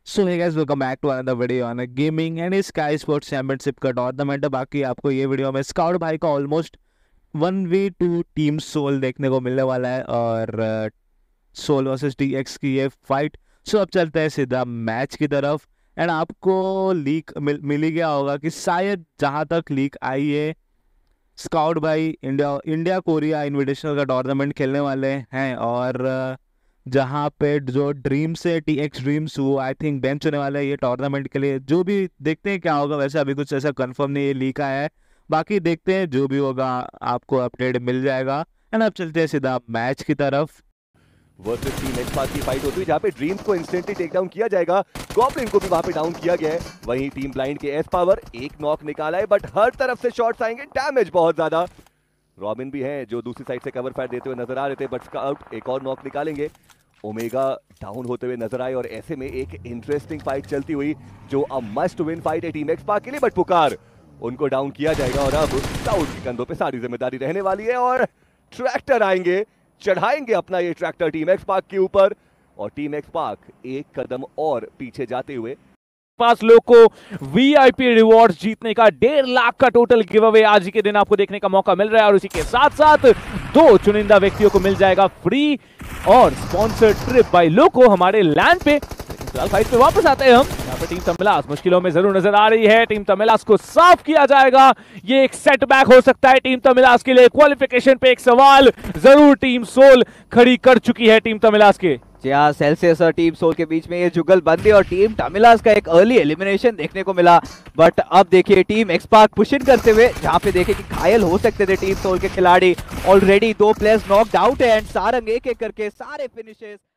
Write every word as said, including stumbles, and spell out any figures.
So hey guys, welcome back to another video on gaming and Sky Sports championship का tournament है। बाकी आपको ये वीडियो में स्काउट भाई का almost one v two team Soul देखने को मिलने वाला है और सोल वर्सेस टी एक्स की ये फाइट। सो अब चलते हैं सीधा मैच की तरफ। एंड आपको लीक मिल, मिल ही गया होगा कि शायद जहाँ तक लीक आई है, स्काउट भाई इंडिया इंडिया कोरिया इनविटेशनल का टूर्नामेंट खेलने वाले हैं और जहाँ पे जो ड्रीम्स है, टी एक्स ड्रीम्स, वो आई थिंक बेंच होने वाला है ये टूर्नामेंट के लिए। जो भी देखते हैं क्या होगा, वैसे अभी कुछ ऐसा कंफर्म नहीं है, लीक आया है। बाकी देखते हैं, जो भी होगा आपको अपडेट मिल जाएगा। एंड अब चलते हैं सीधा मैच की तरफ। वर्सेस टीम एक्स पास की फाइट होती है जहाँ पे ड्रीम्स को इंस्टेंटली टेक डाउन किया जाएगा। गॉब्लिन को भी वहां पे डाउन किया गया है। वहीं टीम ब्लाइंड के एस पावर एक नॉक निकाला है, बट हर तरफ से शॉट्स आएंगे, डैमेज बहुत ज्यादा। रॉबिन भी है जो दूसरी साइड से कवर फायर देते हुए नजर आ रहे थे, बट स्काउट एक और नॉक निकालेंगे। ओमेगा डाउन होते हुए नजर आए और ऐसे में एक इंटरेस्टिंग फाइट चलती हुई जो अ मस्ट विन फाइट है टीम एक्स पार्क के लिए, बट पुकार उनको डाउन किया जाएगा और अब स्काउट के कंधों पे सारी जिम्मेदारी रहने वाली है और ट्रैक्टर आएंगे, चढ़ाएंगे अपना ये ट्रैक्टर टीम एक्स पार्क के ऊपर और टीम एक्स पार्क एक कदम और पीछे जाते हुए पास लोग को वीआईपी रिवॉर्ड्स जीतने का डेढ़ लाख का टोटल गिव अवे आज के दिन आपको देखने का मौका मिल रहा है और उसी के साथ साथ दो चुनिंदा व्यक्तियों को मिल जाएगा फ्री और स्पॉन्सर्ड ट्रिप बाय लोको हमारे लैंड पे। फिलहाल फाइट पे वापस आते हैं हम। यहाँ पे टीम तमिलास मुश्किलों में जरूर नजर आ रही है। टीम तमिलास को साफ किया जाएगा, ये एक सेटबैक हो सकता है टीम तमिलास के लिए। क्वालिफिकेशन पे एक सवाल जरूर टीम सोल खड़ी कर चुकी है टीम तमिलास के। हाँ, सेल्सियस और टीम सोल के बीच में ये जुगलबंदी और टीम तमिलास का एक अर्ली एलिमिनेशन देखने को मिला। बट अब देखिए टीम एक्स पार्क पुशिंग करते हुए, जहां पे देखे कि घायल हो सकते थे टीम सोल के खिलाड़ी। ऑलरेडी दो प्लेयर्स नॉकड आउट है एंड सारंग एक एक करके सारे फिनिशेस